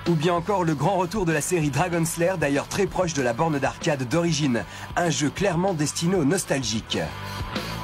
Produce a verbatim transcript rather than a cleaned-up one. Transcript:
Ou bien encore le grand retour de la série Dragon's Lair, d'ailleurs très proche de la borne d'arcade d'origine. Un jeu clairement destiné aux nostalgiques.